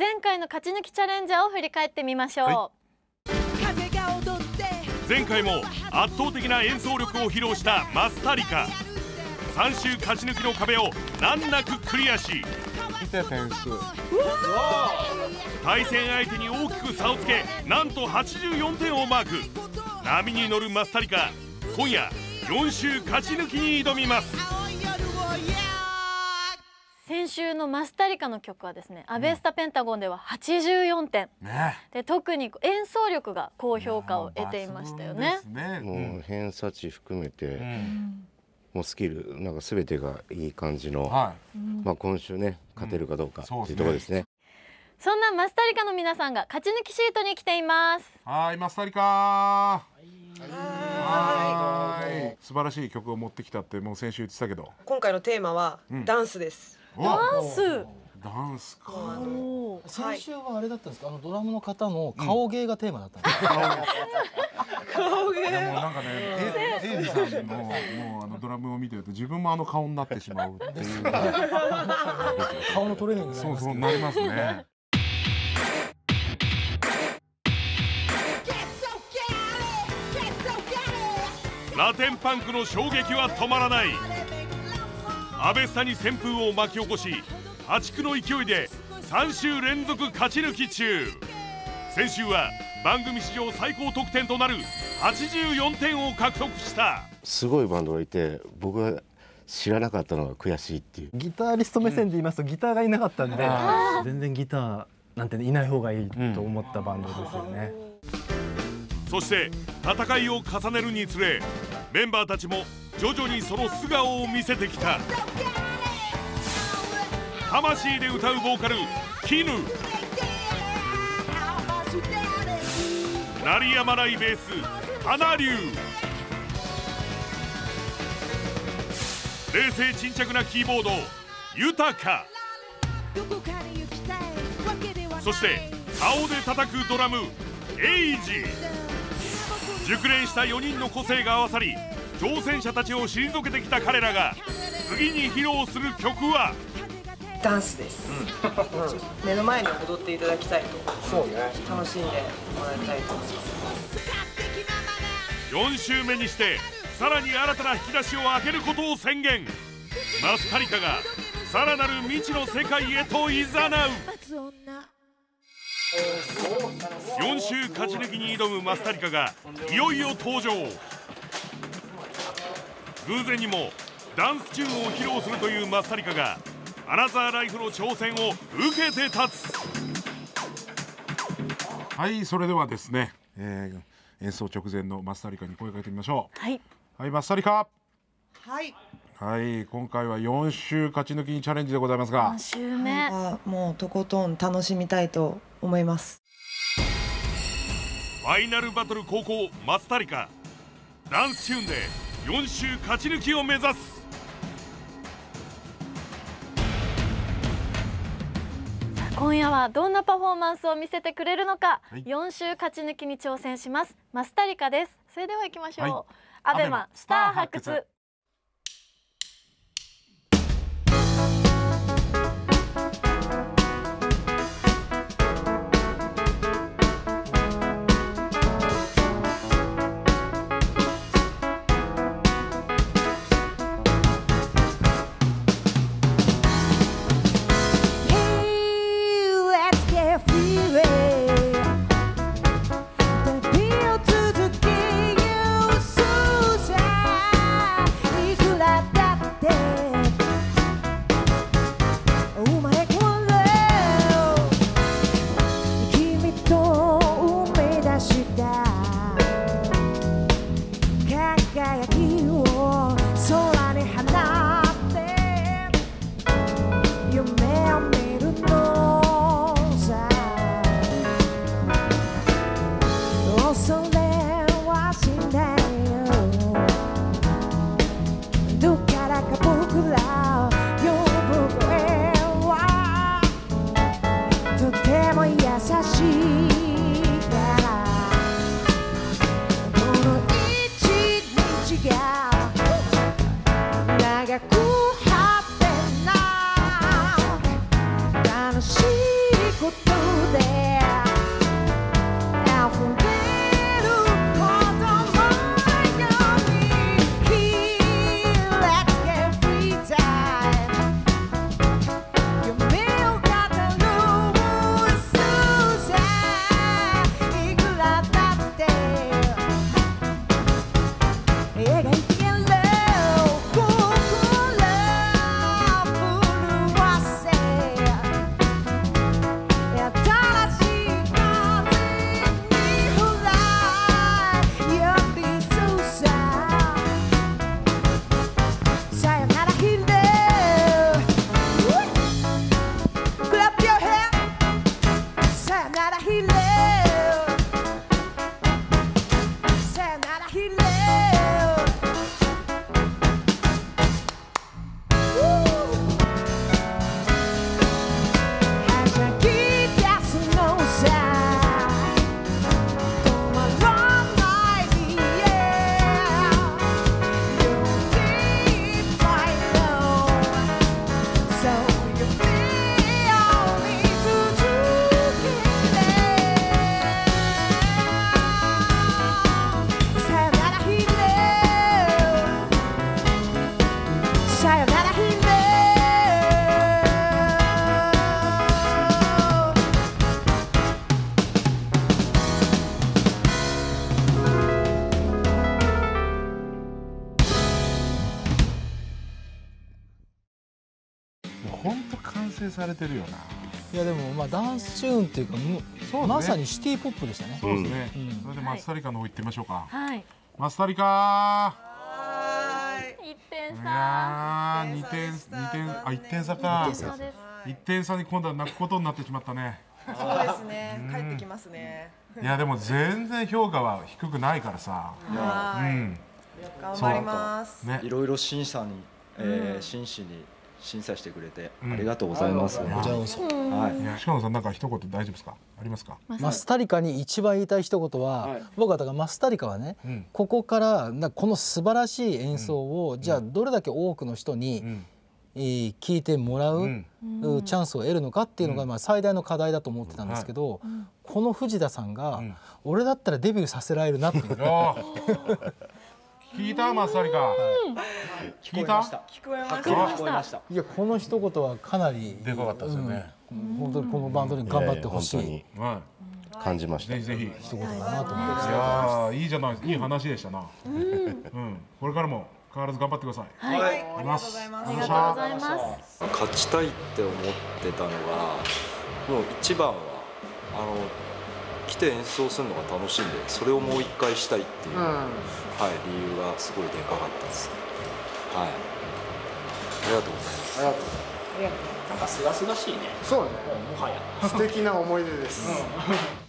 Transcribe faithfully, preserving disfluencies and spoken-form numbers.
前回の勝ち抜きチャレンジャーを振り返ってみましょう、はい、 前回も圧倒的な演奏力を披露したマスタリカ。さん週勝ち抜きの壁を難なくクリアし、 見て点数。 対戦相手に大きく差をつけ、なんとはちじゅうよんてんをマーク。波に乗るマスタリカ、今夜よん週勝ち抜きに挑みます。 先週のマスタリカの曲はですね、アベスタペンタゴンでははちじゅうよんてん、ね、で特に演奏力が高評価を得ていましたよね。 もう偏差値含めて、うん、もうスキルなんか全てがいい感じの、はい、まあ今週ね勝てるかどうかっていうところですね。 そんなマスタリカの皆さんが勝ち抜きシートに来ています。 はい、マスタリカはい素晴らしい曲を持ってきたってもう先週言ってたけど、 今回のテーマはダンスです。 ダンスダンスか。 先週はあれだったんですか、あのドラムの方の顔芸がテーマだったんですか。 顔芸。 でもなんかね、エイジさんのもうあのドラムを見てると自分もあの顔になってしまうっていう。 顔のトレーニングになります。 そうそうなりますね。 ラテンパンクの衝撃は止まらない。アベスタに旋風を巻き起こし、破竹の勢いでさん週連続勝ち抜き中。先週は番組史上最高得点となるはちじゅうよんてんを獲得した。 すごいバンドがいて、僕が知らなかったのが悔しいっていう。 ギタリスト目線で言いますと、ギターがいなかったんで、全然ギターなんていない方がいいと思ったバンドですよね。 そして戦いを重ねるにつれ、メンバーたちも徐々にその素顔を見せてきた。魂で歌うボーカルキヌ、鳴りやまないベース花龍、冷静沈着なキーボード豊か、そして顔で叩くドラムエイジ。熟練したよにんの個性が合わさり、挑戦者たちを退けてきた彼らが次に披露する曲はダンスです、うん、目の前に踊っていただきたいと、そうね、楽しんでもらいたいと思います。 よん週目にしてさらに新たな引き出しを開けることを宣言。マスタリカがさらなる未知の世界へと誘う。よん週勝ち抜きに挑むマスタリカがいよいよ登場。偶然にもダンスチューンを披露するというマスタリカがアナザーライフの挑戦を受けて立つ。 はい、それではですね、えー、演奏直前のマスタリカに声をかけてみましょう。 はい、 はい、マスタリカ。 はいはい、今回はよん週勝ち抜きにチャレンジでございますが、 よん週目、 はい、もうとことん楽しみたいと思います。 ファイナルバトル後攻マスタリカ、ダンスチューンでよん週勝ち抜きを目指す。 今夜はどんなパフォーマンスを見せてくれるのか、 はい、 よん週勝ち抜きに挑戦しますマスタリカです。それでは行きましょう、 はい、 アベマスター発掘。こと本当完成されてるよな。 いやでもまあダンスチューンっていうかもうまさにシティポップでしたね。 そうですね。それでマスタリカの方行ってみましょうか。 はい。 マスタリカ。 一点差。 いや二点二点あ一点差か。一点差に今度は泣くことになってしまったね。 そうですね。帰ってきますね。 いやでも全然評価は低くないからさ。 はい。頑張ります。 ね。いろいろ審査にえ真摯に審査してくれてありがとうございます。こちらこそ。 はい。鹿野さんなんか一言大丈夫ですか？ありますか？ マスタリカに一番言いたい一言は、僕はだからマスタリカはね、ここからこの素晴らしい演奏をじゃあどれだけ多くの人に聞いてもらうチャンスを得るのかっていうのがまあ最大の課題だと思ってたんですけど、この藤田さんが俺だったらデビューさせられるなっていう。 聞いたマスタリカ。聞いた？ 聞こえました。聞こえました。 いやこの一言はかなりでかかったですよね。 本当にこのバンドに頑張ってほしい。 感じました。 ぜひぜひ一言だなと思って。 いやいいじゃないいい話でしたな。うん。これからも変わらず頑張ってください。 はい。ありがとうございます。 ありがとうございます。 勝ちたいって思ってたのがもう一番はあの来て演奏するのが楽しいんでそれをもう一回したいっていう、うん、はい理由がすごいでかかったです。はい。ありがとうございます。ありがとうございます。 なんか清々しいね。 そうね。 もはや素敵な思い出です。うん